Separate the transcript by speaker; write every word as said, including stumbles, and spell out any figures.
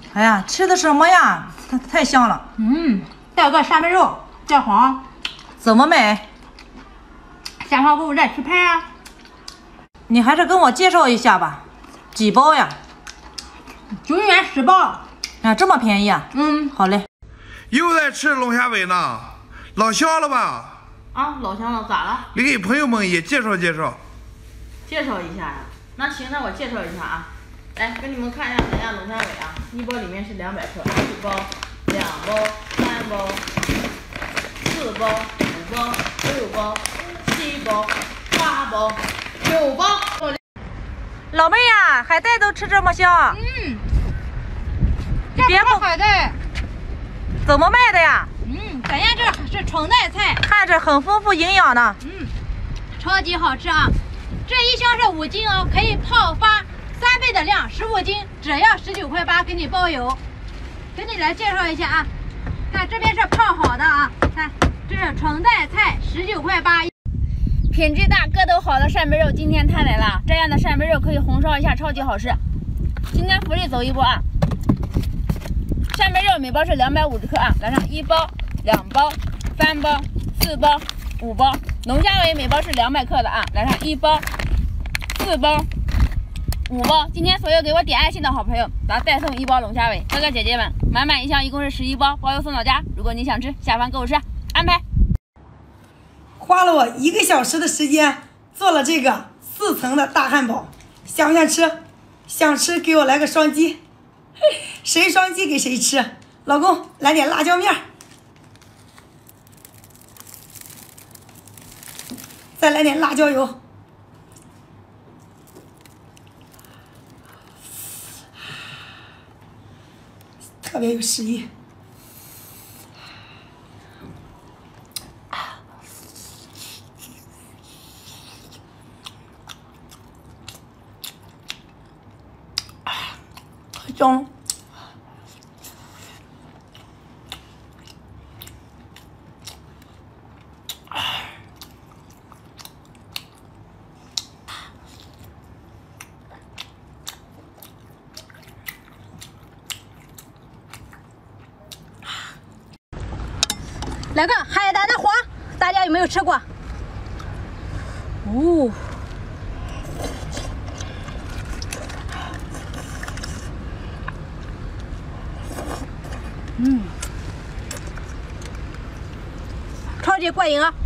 Speaker 1: 哎呀，吃的什么呀？太太香了。
Speaker 2: 嗯，带个扇贝肉，带黄。
Speaker 1: 怎么买？
Speaker 2: 下方购物站去拍啊。
Speaker 1: 你还是跟我介绍一下吧。几包呀？
Speaker 2: 九元十包。
Speaker 1: 啊，这么便宜啊？
Speaker 2: 嗯，
Speaker 1: 好嘞。
Speaker 3: 又在吃龙虾尾呢，老香了吧？
Speaker 4: 啊，老乡了，咋了？
Speaker 3: 你给朋友们也介绍介绍。
Speaker 4: 介绍一下呀。那行，那我介绍一下啊。来，给你们看一下咱家龙虾尾啊，一包里面是两百克，一包、两包、三包、四包、五包、六包、七包、八包、九包。
Speaker 1: 老妹呀，海带都吃这么香？
Speaker 2: 嗯，
Speaker 1: 你别不
Speaker 2: 海带。
Speaker 1: 怎么卖的呀？
Speaker 2: 嗯，咱家这是纯带菜，
Speaker 1: 看着很丰富营养呢。
Speaker 2: 嗯，超级好吃啊！这一箱是五斤哦，可以泡发三倍的量，十五斤只要十九块八，给你包邮。给你来介绍一下啊，看这边是泡好的啊，看这是纯带菜，十九块八。品质大、个头好的扇贝肉今天摊来了，这样的扇贝肉可以红烧一下，超级好吃。今天福利走一波啊！扇贝肉每包是两百五十克啊，来上一包、两包、三包、四包、五包。龙虾尾每包是两百克的啊，来上一包、四包、五包。今天所有给我点爱心的好朋友，咱再送一包龙虾尾。哥哥姐姐们，满满一箱一共是十一包，包邮送到家。如果你想吃，下方购物车安排。
Speaker 5: 花了我一个小时的时间做了这个四层的大汉堡，想不想吃？想吃给我来个双击。谁双击给谁吃。老公来点辣椒面，再来点辣椒油，特别有诗意。太香了。
Speaker 2: 来个海胆的黄，大家有没有吃过？哦，嗯，超级过瘾啊！